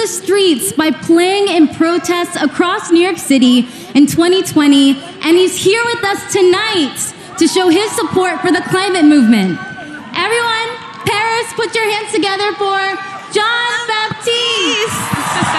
streets by playing in protests across New York City in 2020, and he's here with us tonight to show his support for the climate movement. Everyone, Paris, put your hands together for Jon Batiste.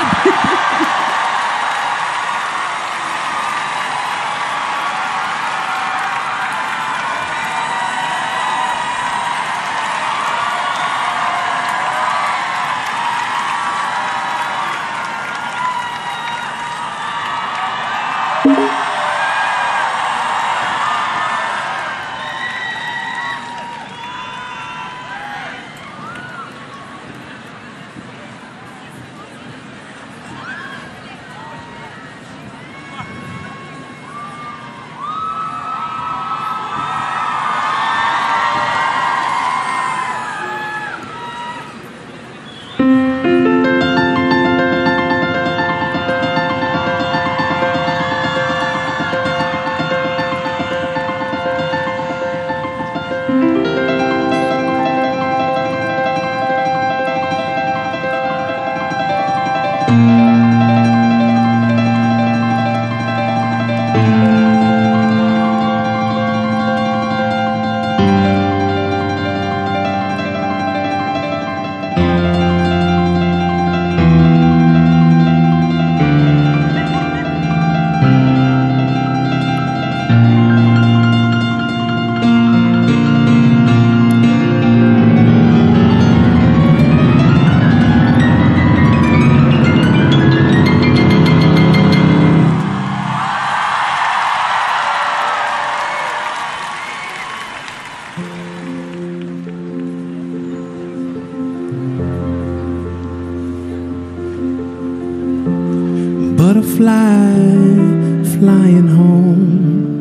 Butterfly flying home,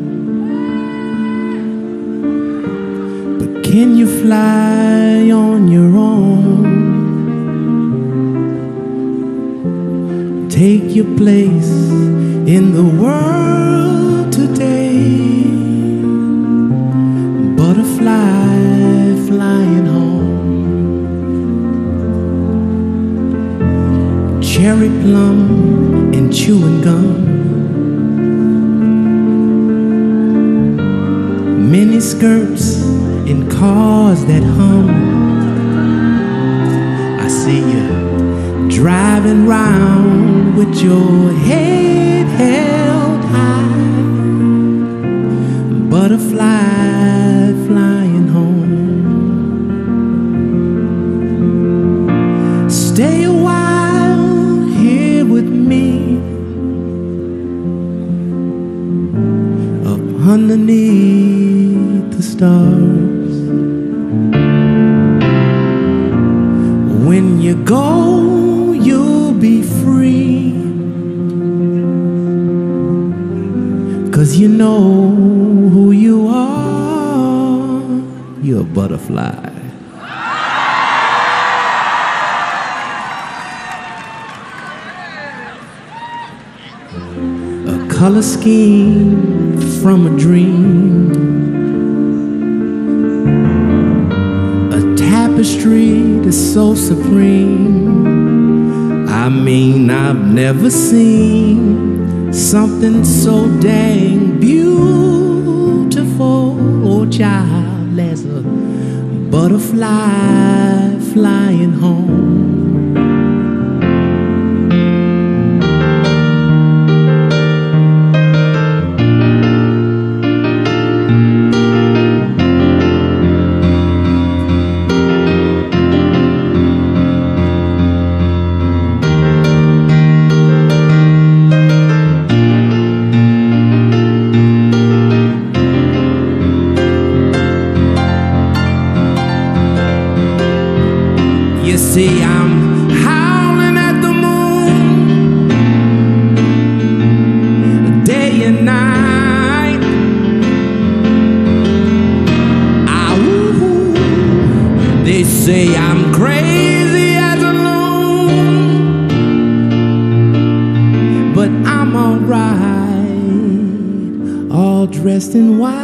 but can you fly on your own? Take your place in the world today. Butterfly flying home, cherry plum and chewing gum, mini skirts and cars that hum. I see you driving round with your head held high. Butterfly flying home. Stay a while here with me, up underneath the stars. When you go, you'll be free, 'cause you know who you are. You're a butterfly. A color scheme from a dream, a tapestry that's so supreme. I mean, I've never seen something so dang beautiful, oh child, as a butterfly flying home. You see, I'm howling at the moon, day and night. Ooh, they say I'm crazy as a loon, but I'm alright, all dressed in white.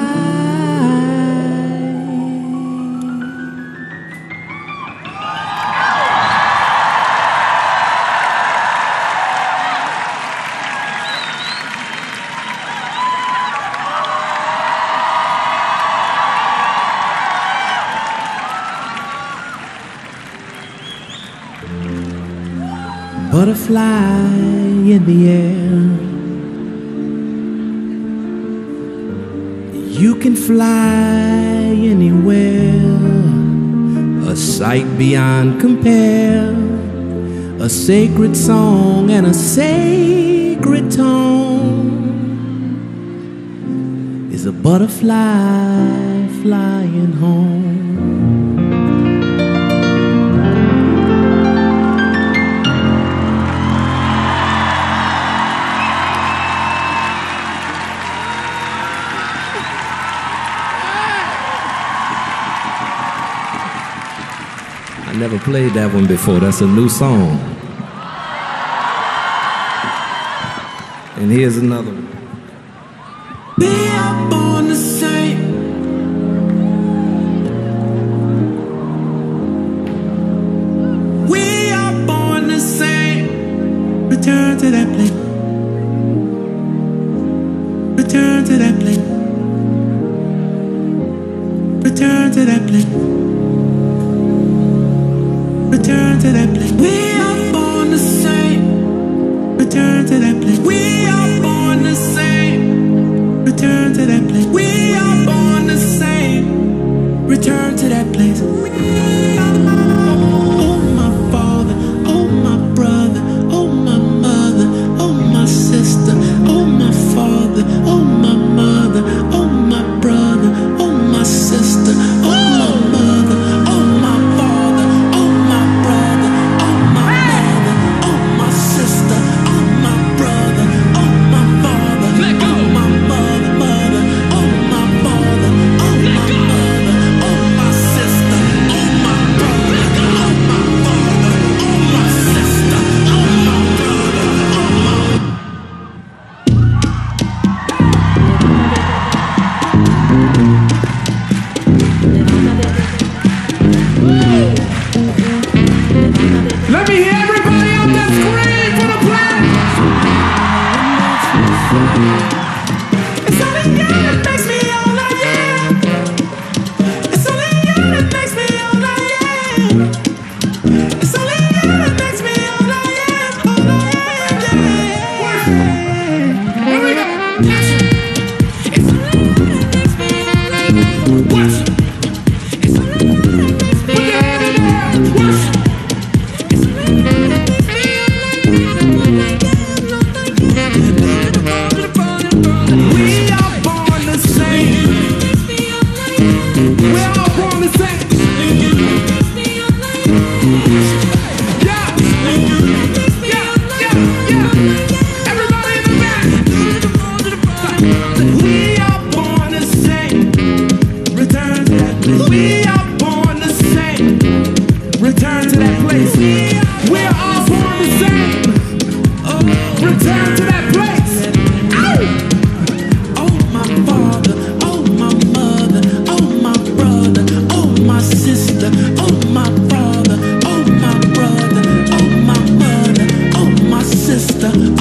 butterfly in the air. You can fly anywhere, a sight beyond compare, a sacred song and a sacred tone is a butterfly flying home. I never played that one before. That's a new song. And here's another one. We are born the same. We are born the same. Return to that place. Return to that place. Return to that place. Return to that place. We are born the same. Return to that place. We are born the same. Return to that place. We are born the same. Return to that place. Oh my father, oh my brother, oh my mother, oh my sister, oh my father, oh my mother, oh my brother, oh my sister, oh my mother, oh my father, oh my brother, oh my mother, oh my sister, oh my brother, oh my father, oh my mother, oh my father, oh my mother, oh my sister, oh my brother, oh my father, oh my sister, oh my brother, oh my. Let me hear everybody out there scream for the plan. It's only you that makes me all I am. It's only you that makes me all I am. It's only you that makes me all I am. All I am, yeah. Here we go. It's only you that makes me all I am. Watch. It's only you that makes me all I am. Watch. Return to that place. We're all born the same. Return to that place. Ow! Oh my father, oh my mother, oh my brother, oh my sister, oh my father, oh my brother, oh my mother, oh my sister.